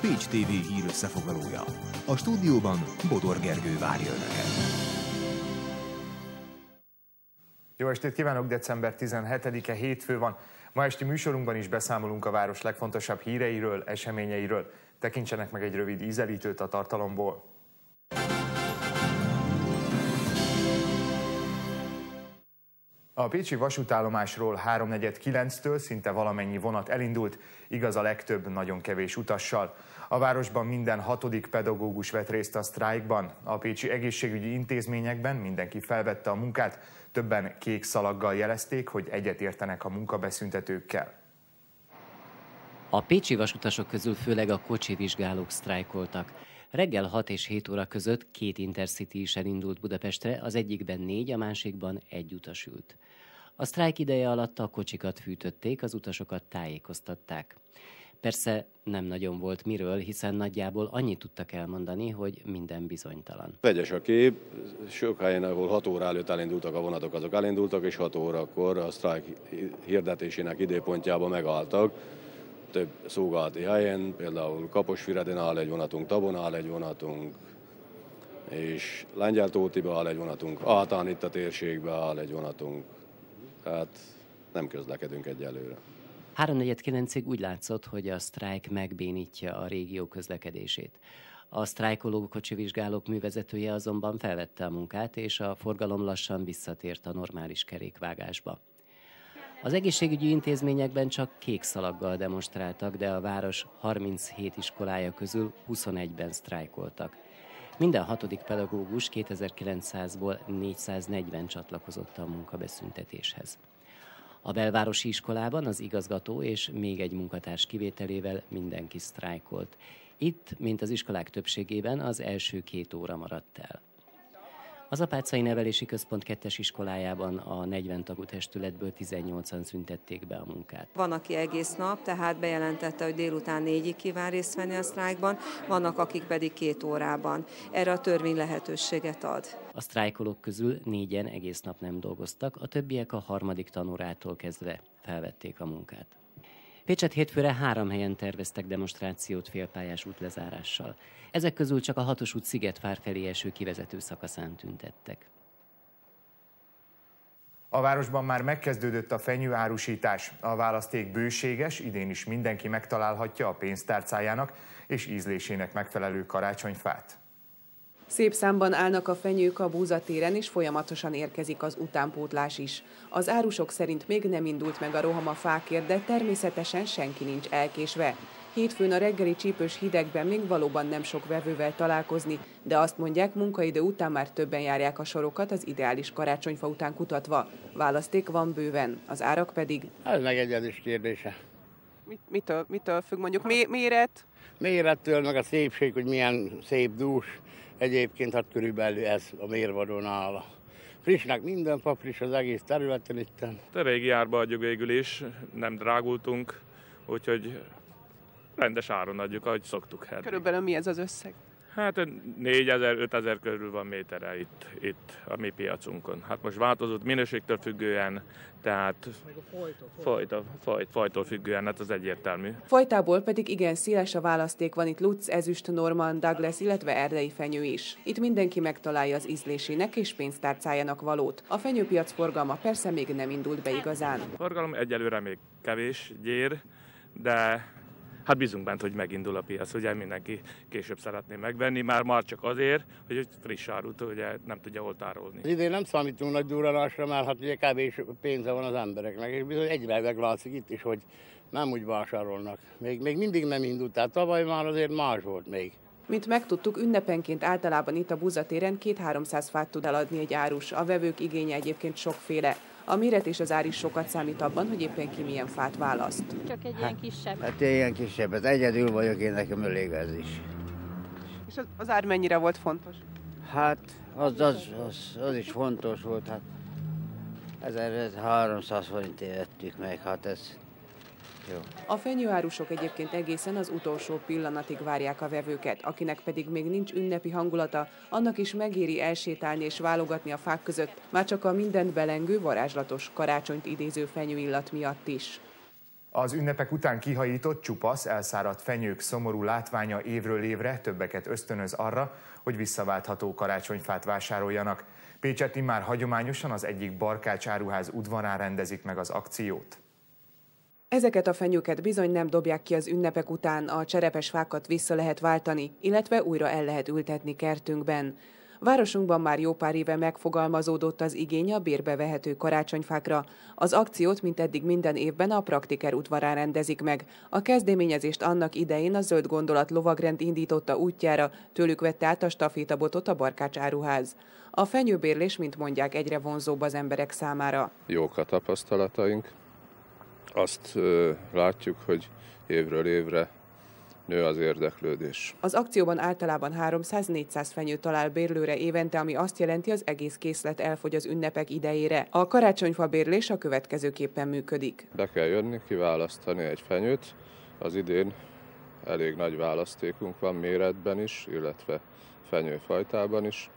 Pécs TV hír összefoglalója. A stúdióban Bodor Gergő várja Önöket. Jó estét kívánok, december 17-e hétfő van. Ma esti műsorunkban is beszámolunk a város legfontosabb híreiről, eseményeiről. Tekintsenek meg egy rövid ízelítőt a tartalomból. A pécsi vasútállomásról 3:49-től szinte valamennyi vonat elindult, igaz a legtöbb nagyon kevés utassal. A városban minden 6. pedagógus vett részt a sztrájkban. A pécsi egészségügyi intézményekben mindenki felvette a munkát, többen kék szalaggal jelezték, hogy egyetértenek a munkabeszüntetőkkel. A pécsi vasutasok közül főleg a kocsivizsgálók sztrájkoltak. Reggel 6 és 7 óra között 2 Intercity is elindult Budapestre, az egyikben 4, a másikban 1 utas ült. A sztrájk ideje alatt a kocsikat fűtötték, az utasokat tájékoztatták. Persze nem nagyon volt miről, hiszen nagyjából annyit tudtak elmondani, hogy minden bizonytalan. Vegyes a kép, sok helyen, ahol 6 óra előtt elindultak a vonatok, azok elindultak, és 6 órakor a sztrájk hirdetésének időpontjában megálltak. Több szolgálati helyen, például Kaposfüredén áll egy vonatunk, Tabon áll egy vonatunk, és Lengyeltótiba áll egy vonatunk, Átán itt a térségben áll egy vonatunk. Tehát nem közlekedünk egyelőre. 3:49-ig úgy látszott, hogy a sztrájk megbénítja a régió közlekedését. A sztrájkoló kocsivizsgálók művezetője azonban felvette a munkát, és a forgalom lassan visszatért a normális kerékvágásba. Az egészségügyi intézményekben csak kék szalaggal demonstráltak, de a város 37 iskolája közül 21-ben sztrájkoltak. Minden 6. pedagógus 2900-ból 440 csatlakozott a munkabeszüntetéshez. A belvárosi iskolában az igazgató és még egy munkatárs kivételével mindenki sztrájkolt. Itt, mint az iskolák többségében, az első 2 óra maradt el. Az Apáczai Nevelési Központ 2-es iskolájában a 40 tagú testületből 18-an szüntették be a munkát. Van, aki egész nap, tehát bejelentette, hogy délután 4-ig kíván részt venni a sztrájkban, vannak, akik pedig 2 órában. Erre a törvény lehetőséget ad. A sztrájkolók közül 4-en egész nap nem dolgoztak, a többiek a 3. tanórától kezdve felvették a munkát. Pécset hétfőre 3 helyen terveztek demonstrációt félpályás útlezárással. Ezek közül csak a 6-os út Szigetvár felé eső kivezető szakaszán tüntettek. A városban már megkezdődött a fenyőárusítás. A választék bőséges, idén is mindenki megtalálhatja a pénztárcájának és ízlésének megfelelő karácsonyfát. Szép számban állnak a fenyők a Búza téren, és folyamatosan érkezik az utánpótlás is. Az árusok szerint még nem indult meg a roham a fákért, de természetesen senki nincs elkésve. Hétfőn a reggeli csípős hidegben még valóban nem sok vevővel találkozni, de azt mondják, munkaidő után már többen járják a sorokat az ideális karácsonyfa után kutatva. Választék van bőven, az árak pedig... Ez megegyezés kérdése. Mitől függ mondjuk? Méret? Mérettől, meg a szépség, hogy milyen szép dús. Egyébként hát körülbelül ez a mérvadó nála. Frissnek minden fa, friss az egész területen itten. A régi árba adjuk végül is, nem drágultunk, úgyhogy rendes áron adjuk, ahogy szoktuk. Körülbelül mi ez az összeg? Hát 4000-5000 körül van méterre itt a mi piacunkon. Hát most változott minőségtől függően, tehát fajtól függően, hát az egyértelmű. Fajtából pedig igen széles a választék, van itt Lutz, ezüst, Norman, Douglas, illetve erdei fenyő is. Itt mindenki megtalálja az ízlésének és pénztárcájának valót. A fenyőpiac forgalma persze még nem indult be igazán. A forgalom egyelőre még kevés, gyér, de hát bízunk bent, hogy megindul a piac, ugye mindenki később szeretné megvenni, már csak azért, hogy friss árut ugye nem tudja hol tárolni. Idén nem számítunk nagy durranásra, mert hát ugye kevés pénze van az embereknek, és bizony egyre meglátszik itt is, hogy nem úgy vásárolnak. Még mindig nem indult, tehát tavaly már azért más volt még. Mint megtudtuk, ünnepenként általában itt a Búza téren 200-300 fát tud eladni egy árus. A vevők igénye egyébként sokféle. A méret és az ár is sokat számít abban, hogy éppen ki milyen fát választ. Csak egy ilyen kisebb. Hát ilyen kisebb, hát egyedül vagyok, én nekem elég ez is. És az ár mennyire volt fontos? Hát az is fontos volt, hát 1300 forintért vettük meg, hát ez jó. A fenyőárusok egyébként egészen az utolsó pillanatig várják a vevőket, akinek pedig még nincs ünnepi hangulata, annak is megéri elsétálni és válogatni a fák között, már csak a mindent belengő, varázslatos karácsonyt idéző fenyőillat miatt is. Az ünnepek után kihajított, csupasz, elszáradt fenyők szomorú látványa évről évre többeket ösztönöz arra, hogy visszaváltható karácsonyfát vásároljanak. Pécsetten már hagyományosan az egyik Barkács áruház udvarán rendezik meg az akciót. Ezeket a fenyőket bizony nem dobják ki az ünnepek után, a cserepes fákat vissza lehet váltani, illetve újra el lehet ültetni kertünkben. Városunkban már jó pár éve megfogalmazódott az igény a bérbe vehető karácsonyfákra. Az akciót mindeddig minden évben a Praktiker udvarán rendezik meg. A kezdeményezést annak idején a Zöld Gondolat lovagrend indította útjára, tőlük vette át a stafétabotot a Barkács áruház. A fenyőbérlés, mint mondják, egyre vonzóbb az emberek számára. Jók a tapasztalataink. Azt látjuk, hogy évről évre nő az érdeklődés. Az akcióban általában 300-400 fenyő talál bérlőre évente, ami azt jelenti, az egész készlet elfogy az ünnepek idejére. A karácsonyfa bérlés a következőképpen működik. Be kell jönni, kiválasztani egy fenyőt. Az idén elég nagy választékunk van méretben is, illetve fenyőfajtában is,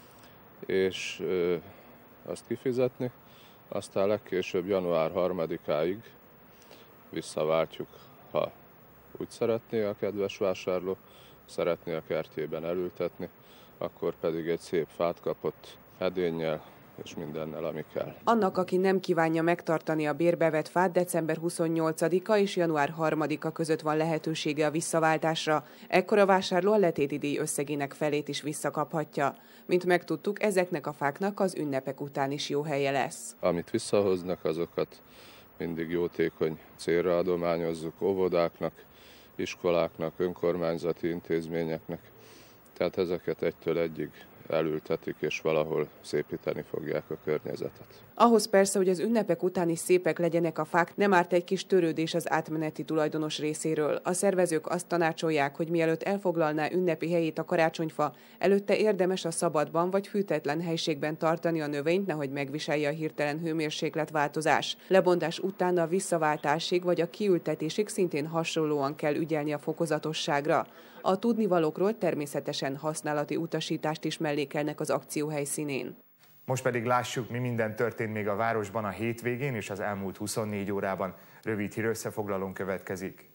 és azt kifizetni. Aztán legkésőbb január 3-áig visszaváltjuk, ha úgy szeretné a kedves vásárló, szeretné a kertjében elültetni, akkor pedig egy szép fát kapott edénnyel és mindennel, ami kell. Annak, aki nem kívánja megtartani a bérbevett fát, december 28-a és január 3-a között van lehetősége a visszaváltásra. Ekkor a vásárló a letéti díj összegének felét is visszakaphatja. Mint megtudtuk, ezeknek a fáknak az ünnepek után is jó helye lesz. Amit visszahoznak, azokat mindig jótékony célra adományozzuk óvodáknak, iskoláknak, önkormányzati intézményeknek. Tehát ezeket egytől egyig elültetik, és valahol szépíteni fogják a környezetet. Ahhoz persze, hogy az ünnepek után is szépek legyenek a fák, nem árt egy kis törődés az átmeneti tulajdonos részéről. A szervezők azt tanácsolják, hogy mielőtt elfoglalná ünnepi helyét a karácsonyfa, előtte érdemes a szabadban vagy hűtetlen helységben tartani a növényt, nehogy megviselje a hirtelen hőmérsékletváltozás. Lebontás után a visszaváltásig vagy a kiültetésig szintén hasonlóan kell ügyelni a fokozatosságra. A tudnivalókról természetesen használati utasítást is mellékelnek az akció helyszínén. Most pedig lássuk, mi minden történt még a városban a hétvégén és az elmúlt 24 órában. Rövid hírösszefoglalón következik.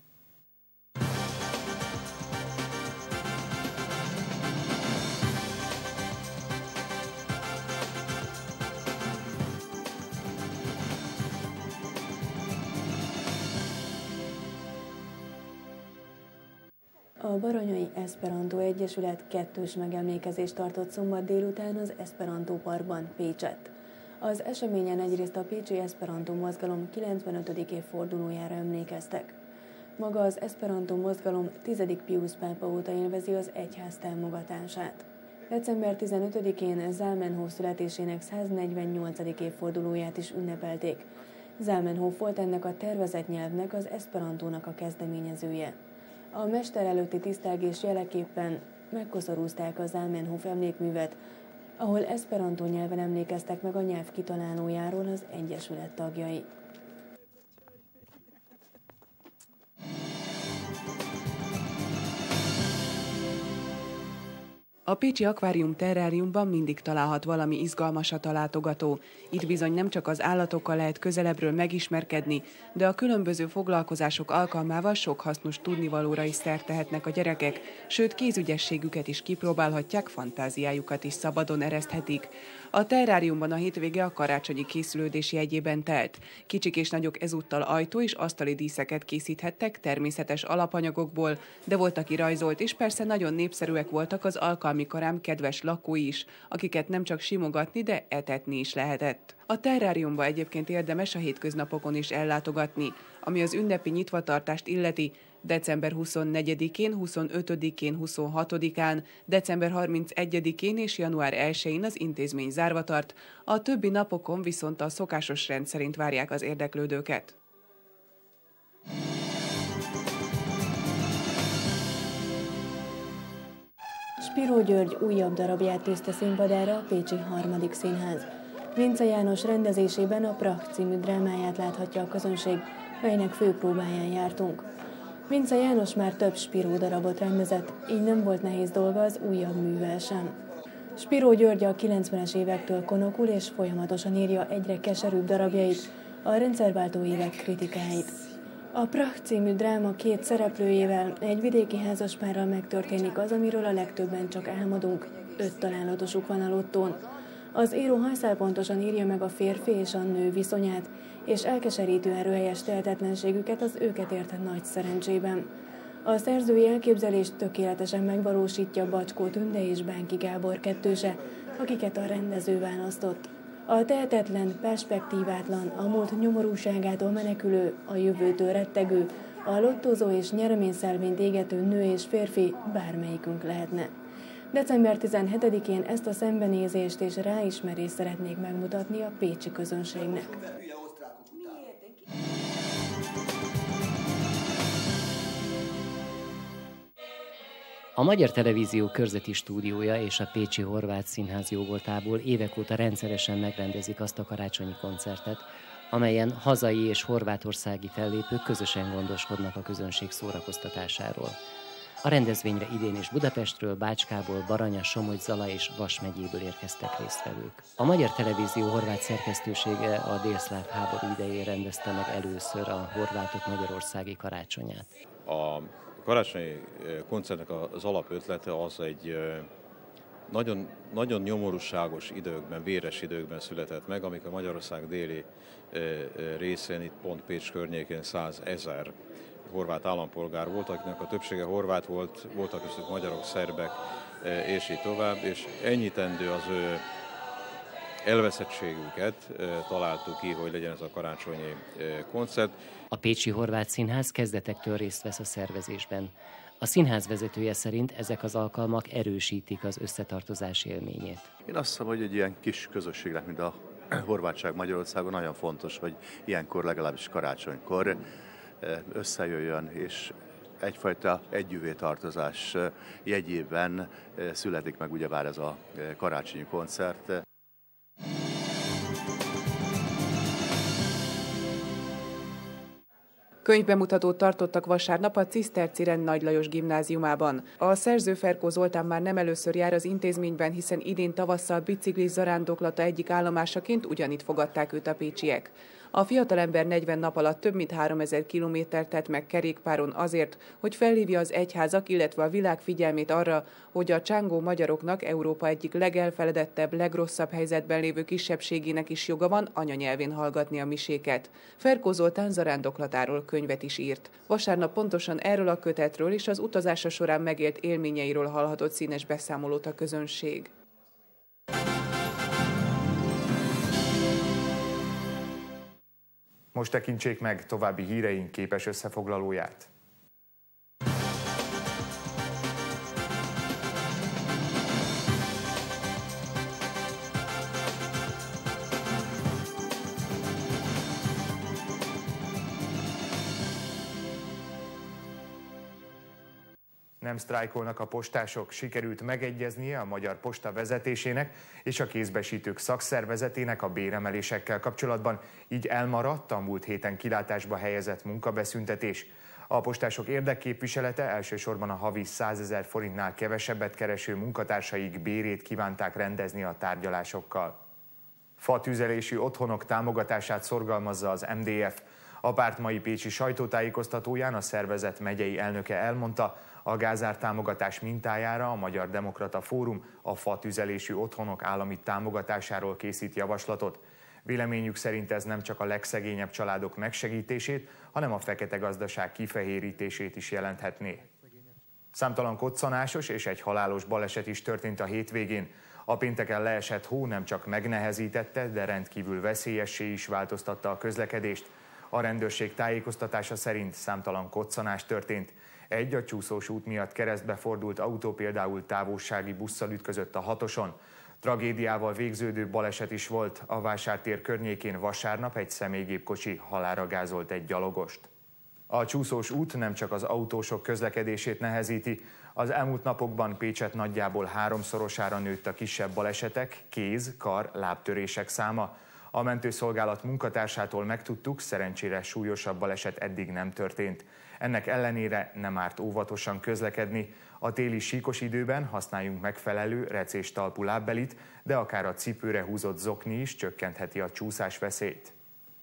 A Baranyai Eszperantó Egyesület kettős megemlékezést tartott szombat délután az Eszperantó Parkban, Pécsett. Az eseményen egyrészt a pécsi eszperantó mozgalom 95. évfordulójára emlékeztek. Maga az eszperantó mozgalom 10. Piusz pápa óta élvezi az egyház támogatását. December 15-én Zalmenhof születésének 148. évfordulóját is ünnepelték. Zalmenhof volt ennek a tervezett nyelvnek, az eszperantónak a kezdeményezője. A mester előtti tisztelgés jeleképpen megkoszorúzták a Zalmenhof emlékművet, ahol eszperantó nyelven emlékeztek meg a nyelv kitalálójáról az egyesület tagjai. A pécsi akvárium terráriumban mindig találhat valami izgalmasat a látogató. Itt bizony nem csak az állatokkal lehet közelebbről megismerkedni, de a különböző foglalkozások alkalmával sok hasznos tudnivalóra is szert tehetnek a gyerekek, sőt kézügyességüket is kipróbálhatják, fantáziájukat is szabadon ereszthetik. A terráriumban a hétvége a karácsonyi készülődés jegyében telt. Kicsik és nagyok ezúttal ajtó és asztali díszeket készíthettek természetes alapanyagokból, de volt, aki rajzolt, és persze nagyon népszerűek voltak az alkalmi karám kedves lakói is, akiket nem csak simogatni, de etetni is lehetett. A terráriumba egyébként érdemes a hétköznapokon is ellátogatni, ami az ünnepi nyitvatartást illeti. December 24-én, 25-én, 26-án, december 31-én és január 1-én az intézmény zárva tart, a többi napokon viszont a szokásos rend szerint várják az érdeklődőket. Spiró György újabb darabját tűzte színpadára a pécsi Harmadik Színház. Vince János rendezésében a Pracht című drámáját láthatja a közönség, melynek főpróbáján jártunk. Vince János már több Spiró darabot rendezett, így nem volt nehéz dolga az újabb művel sem. Spiró György a 90-es évektől konokul és folyamatosan írja egyre keserűbb darabjait, a rendszerváltó évek kritikáit. A Prah című dráma két szereplőjével, egy vidéki házaspárral megtörténik az, amiről a legtöbben csak álmodunk. 5 találatosuk van a lottón. Az író hajszálpontosan írja meg a férfi és a nő viszonyát, és elkeserítően röhelyes tehetetlenségüket az őket ért nagy szerencsében. A szerzői elképzelést tökéletesen megvalósítja Bacskó Tünde és Bánki Gábor kettőse, akiket a rendező választott. A tehetetlen, perspektívátlan, a múlt nyomorúságától menekülő, a jövőtől rettegő, a lottózó és nyereményszelvényt égető nő és férfi bármelyikünk lehetne. December 17-én ezt a szembenézést és ráismerést szeretnék megmutatni a pécsi közönségnek. A Magyar Televízió körzeti stúdiója és a Pécsi Horváth Színház jóvoltából évek óta rendszeresen megrendezik azt a karácsonyi koncertet, amelyen hazai és horvátországi fellépők közösen gondoskodnak a közönség szórakoztatásáról. A rendezvényre idén is Budapestről, Bácskából, Baranya, Somogy, Zala és Vas megyéből érkeztek résztvevők. A Magyar Televízió horvát szerkesztősége a délszláv háború idején rendezte meg először a horvátok magyarországi karácsonyát. A karácsonyi koncertnek az alapötlete az egy nagyon, nagyon nyomorúságos időkben, véres időkben született meg, amikor Magyarország déli részén, itt pont Pécs környékén 100 000 horvát állampolgár volt, akiknek a többsége horvát volt, voltak köztük magyarok, szerbek, és így tovább, és ennyitendő az ő elveszettségüket találtuk ki, hogy legyen ez a karácsonyi koncert. A Pécsi Horváth Színház kezdetektől részt vesz a szervezésben. A színház vezetője szerint ezek az alkalmak erősítik az összetartozás élményét. Én azt hiszem, hogy egy ilyen kis közösségnek, mint a horvátság Magyarországon nagyon fontos, hogy ilyenkor, legalábbis karácsonykor összejöjjön, és egyfajta együvé tartozás jegyében születik meg ugyebár ez a karácsonyi koncert. Könyvbemutatót tartottak vasárnap a Ciszterci Nagy Lajos gimnáziumában. A szerző Ferkó Zoltán már nem először jár az intézményben, hiszen idén tavasszal biciklis zarándoklata egyik állomásaként ugyanitt fogadták őt a pécsiek. A fiatalember 40 nap alatt több mint 3000 kilométert tett meg kerékpáron azért, hogy felhívja az egyházak, illetve a világ figyelmét arra, hogy a csángó magyaroknak, Európa egyik legelfeledettebb, legrosszabb helyzetben lévő kisebbségének is joga van anyanyelvén hallgatni a miséket. Ferkó Zoltán zarándoklatáról könyvet is írt. Vasárnap pontosan erről a kötetről és az utazása során megélt élményeiről hallhatott színes beszámolót a közönség. Most tekintsék meg további híreink képes összefoglalóját. Nem sztrájkolnak a postások, sikerült megegyeznie a Magyar Posta vezetésének és a kézbesítők szakszervezetének a béremelésekkel kapcsolatban, így elmaradt a múlt héten kilátásba helyezett munkabeszüntetés. A postások érdekképviselete elsősorban a havi 100 000 forintnál kevesebbet kereső munkatársaik bérét kívánták rendezni a tárgyalásokkal. Fatüzelésű otthonok támogatását szorgalmazza az MDF. A párt mai pécsi sajtótájékoztatóján a szervezet megyei elnöke elmondta, a gázár támogatás mintájára a Magyar Demokrata Fórum a fatüzelésű otthonok állami támogatásáról készít javaslatot. Véleményük szerint ez nem csak a legszegényebb családok megsegítését, hanem a fekete gazdaság kifehérítését is jelenthetné. Számtalan koccanásos és egy halálos baleset is történt a hétvégén. A pénteken leesett hó nem csak megnehezítette, de rendkívül veszélyessé is változtatta a közlekedést. A rendőrség tájékoztatása szerint számtalan koccanás történt. Egy a Csúszós út miatt keresztbe fordult autó például távolsági busszal ütközött a 6-oson. Tragédiával végződő baleset is volt. A Vásártér környékén vasárnap egy személygépkocsi halálra gázolt egy gyalogost. A Csúszós út nem csak az autósok közlekedését nehezíti. Az elmúlt napokban Pécset nagyjából 3-szorosára nőtt a kisebb balesetek, kéz, kar, lábtörések száma. A mentőszolgálat munkatársától megtudtuk, szerencsére súlyosabb baleset eddig nem történt. Ennek ellenére nem árt óvatosan közlekedni. A téli síkos időben használjunk megfelelő recés talpú lábbelit, de akár a cipőre húzott zokni is csökkentheti a csúszás veszélyt.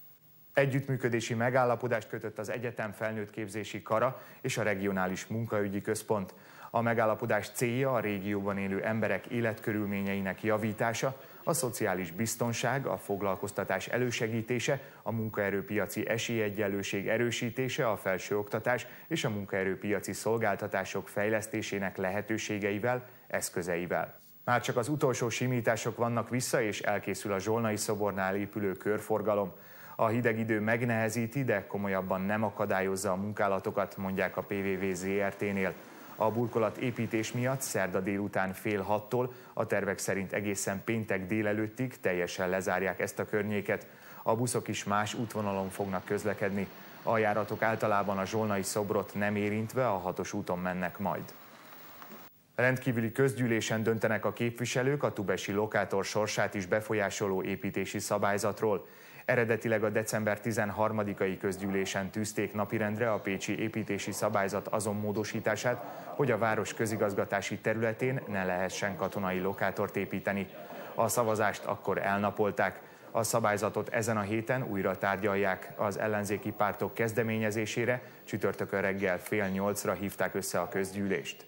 Együttműködési megállapodást kötött az egyetem felnőttképzési kara és a regionális munkaügyi központ. A megállapodás célja a régióban élő emberek életkörülményeinek javítása, a szociális biztonság, a foglalkoztatás elősegítése, a munkaerőpiaci esélyegyenlőség erősítése, a felsőoktatás és a munkaerőpiaci szolgáltatások fejlesztésének lehetőségeivel, eszközeivel. Már csak az utolsó simítások vannak vissza, és elkészül a Zsolnai szobornál épülő körforgalom. A hideg idő megnehezíti, de komolyabban nem akadályozza a munkálatokat, mondják a PVV Zrt-nél. A burkolat építés miatt szerda délután fél 6-tól, a tervek szerint egészen péntek délelőttig teljesen lezárják ezt a környéket. A buszok is más útvonalon fognak közlekedni. A járatok általában a Zsolnai szobrot nem érintve a 6-os úton mennek majd. Rendkívüli közgyűlésen döntenek a képviselők a tubesi lokátor sorsát is befolyásoló építési szabályzatról. Eredetileg a december 13-ai közgyűlésen tűzték napirendre a pécsi építési szabályzat azon módosítását, hogy a város közigazgatási területén ne lehessen katonai lokátort építeni. A szavazást akkor elnapolták. A szabályzatot ezen a héten újra tárgyalják. Az ellenzéki pártok kezdeményezésére csütörtökön reggel 7:30-ra hívták össze a közgyűlést.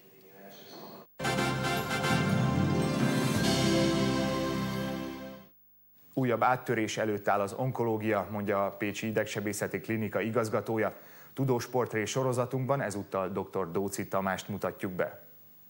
Újabb áttörés előtt áll az onkológia, mondja a Pécsi Idegsebészeti Klinika igazgatója. Tudós portré sorozatunkban ezúttal dr. Dóczy Tamást mutatjuk be.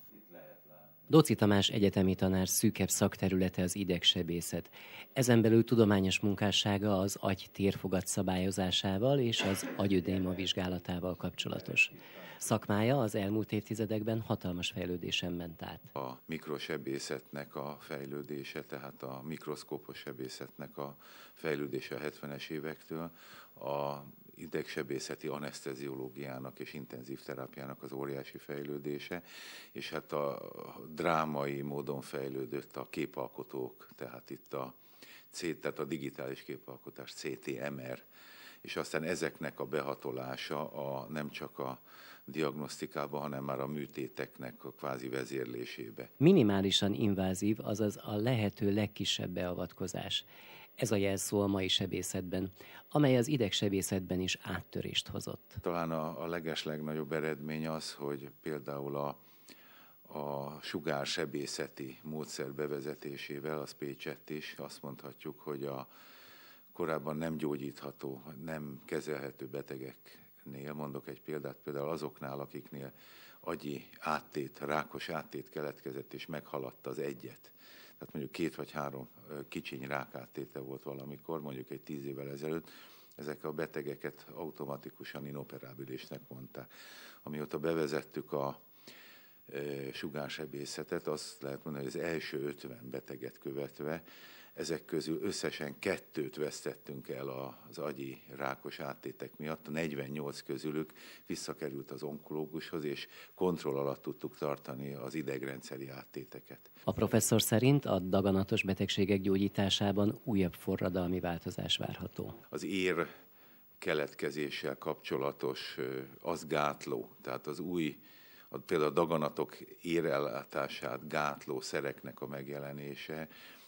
Dóczy Tamás egyetemi tanár szűkebb szakterülete az idegsebészet. Ezen belül tudományos munkássága az agy térfogat szabályozásával és az agyödéma vizsgálatával kapcsolatos. Szakmája az elmúlt évtizedekben hatalmas fejlődésen ment át. A mikrosebészetnek a fejlődése, tehát a mikroszkópos sebészetnek a fejlődése a 70-es évektől, a idegsebészeti aneszteziológiának és intenzív terápiának az óriási fejlődése, és hát a drámai módon fejlődött a képalkotók, tehát itt tehát a digitális képalkotás, CT/MR, és aztán ezeknek a behatolása nem csak a diagnosztikába, hanem már a műtéteknek a kvázi vezérlésébe. Minimálisan invázív, azaz a lehető legkisebb beavatkozás. Ez a jelszó a mai sebészetben, amely az idegsebészetben is áttörést hozott. Talán a legeslegnagyobb eredmény az, hogy például a sugársebészeti módszer bevezetésével, az Pécsett is azt mondhatjuk, hogy a korábban nem gyógyítható, nem kezelhető betegeknél, mondok egy példát, például azoknál, akiknél agyi áttét, rákos áttét keletkezett és meghaladta az egyet. Tehát mondjuk 2 vagy 3 kicsiny rákáttéte volt valamikor, mondjuk egy 10 évvel ezelőtt, ezek a betegeket automatikusan inoperábilisnek mondták. Amióta bevezettük a sugársebészetet, azt lehet mondani, hogy az első 50 beteget követve, ezek közül összesen 2-t vesztettünk el az agyi rákos áttétek miatt, a 48 közülük visszakerült az onkológushoz, és kontroll alatt tudtuk tartani az idegrendszeri áttéteket. A professzor szerint a daganatos betegségek gyógyításában újabb forradalmi változás várható. Az ér keletkezéssel kapcsolatos, az gátló, tehát az új, például a daganatok érellátását gátló szereknek a megjelenése,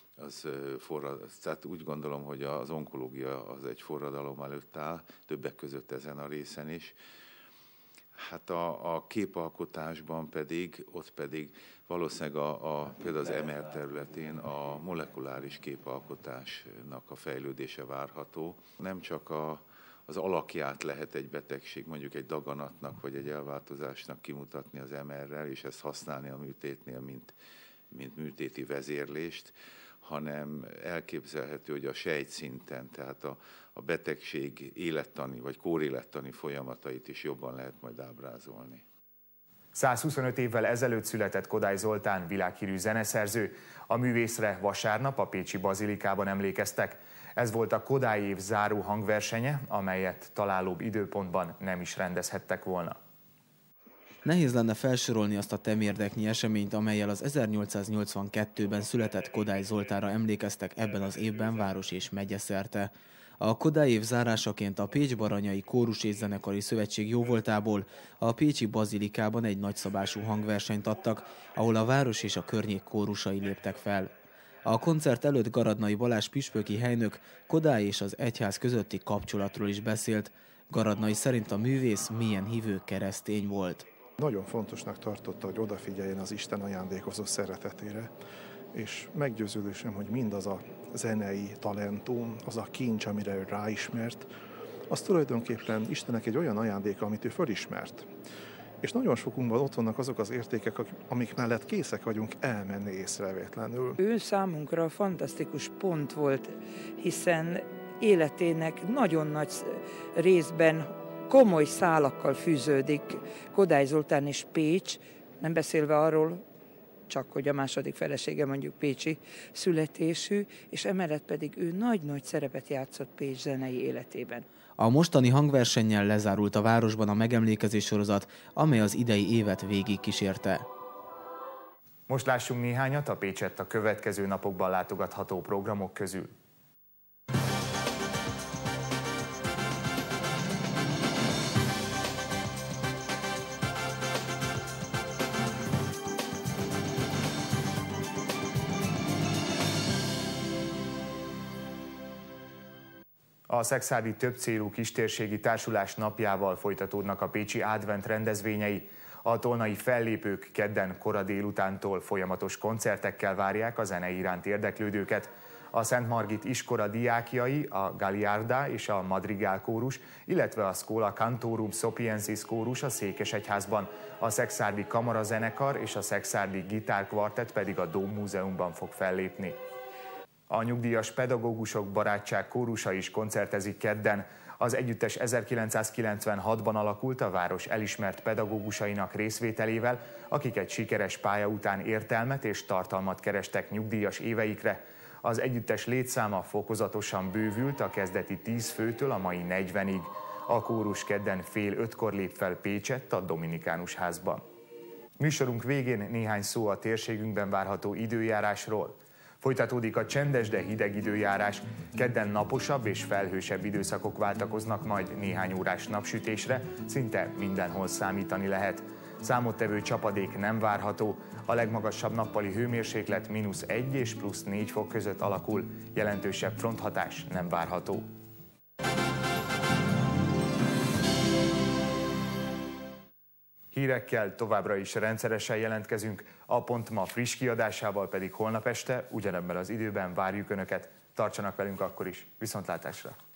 tehát úgy gondolom, hogy az onkológia az egy forradalom előtt áll, többek között ezen a részen is. Hát a képalkotásban pedig, ott pedig valószínűleg például az MR területén a molekuláris képalkotásnak a fejlődése várható. Nem csak az alakját lehet egy betegség, mondjuk egy daganatnak vagy egy elváltozásnak kimutatni az MR-rel, és ezt használni a műtétnél, mint műtéti vezérlést, hanem elképzelhető, hogy a sejtszinten, tehát a betegség élettani vagy kórélettani folyamatait is jobban lehet majd ábrázolni. 125 évvel ezelőtt született Kodály Zoltán, világhírű zeneszerző. A művészre vasárnap a pécsi bazilikában emlékeztek. Ez volt a Kodály év záró hangversenye, amelyet találóbb időpontban nem is rendezhettek volna. Nehéz lenne felsorolni azt a temérdeknyi eseményt, amellyel az 1882-ben született Kodály Zoltánra emlékeztek ebben az évben város és megye szerte. A Kodály év zárásaként a Pécs-Baranyai Kórus és Zenekari Szövetség jóvoltából a pécsi bazilikában egy nagyszabású hangversenyt adtak, ahol a város és a környék kórusai léptek fel. A koncert előtt Garadnai Balázs püspöki helynök Kodály és az egyház közötti kapcsolatról is beszélt. Garadnai szerint a művész milyen hívő keresztény volt. Nagyon fontosnak tartotta, hogy odafigyeljen az Isten ajándékozott szeretetére, és meggyőződésem, hogy mindaz a zenei talentum, az a kincs, amire ő ráismert, az tulajdonképpen Istennek egy olyan ajándéka, amit ő fölismert. És nagyon sokunkban ott vannak azok az értékek, amik mellett készek vagyunk elmenni észrevétlenül. Ő számunkra fantasztikus pont volt, hiszen életének nagyon nagy részben komoly szálakkal fűződik Kodály Zoltán és Pécs, nem beszélve arról, csak hogy a második felesége mondjuk pécsi születésű, és emellett pedig ő nagy-nagy szerepet játszott Pécs zenei életében. A mostani hangversennyel lezárult a városban a megemlékezés sorozat, amely az idei évet végig kísérte. Most lássunk néhányat a Pécsett a következő napokban látogatható programok közül. A szekszárdi többcélú kistérségi társulás napjával folytatódnak a pécsi advent rendezvényei. A tolnai fellépők kedden kora délutántól folyamatos koncertekkel várják a zene iránt érdeklődőket. A Szent Margit iskola diákjai, a Gagliarda és a Madrigal kórus, illetve a Schola Cantorum Sapiensis kórus a Székesegyházban, a szekszárdi kamarazenekar és a szekszárdi gitárkvartett pedig a Dómmúzeumban fog fellépni. A nyugdíjas pedagógusok barátság kórusa is koncertezik kedden. Az együttes 1996-ban alakult a város elismert pedagógusainak részvételével, akik egy sikeres pálya után értelmet és tartalmat kerestek nyugdíjas éveikre. Az együttes létszáma fokozatosan bővült a kezdeti 10 főtől a mai 40-ig. A kórus kedden 4:30 lép fel Pécsett a Dominikánus házban. Műsorunk végén néhány szó a térségünkben várható időjárásról. Folytatódik a csendes, de hideg időjárás. Kedden naposabb és felhősebb időszakok váltakoznak majd néhány órás napsütésre, szinte mindenhol számítani lehet. Számottevő csapadék nem várható, a legmagasabb nappali hőmérséklet -1 és +4 fok között alakul, jelentősebb fronthatás nem várható. Hírekkel továbbra is rendszeresen jelentkezünk, a Pont ma friss kiadásával pedig holnap este ugyanebben az időben várjuk Önöket. Tartsanak velünk akkor is, viszontlátásra!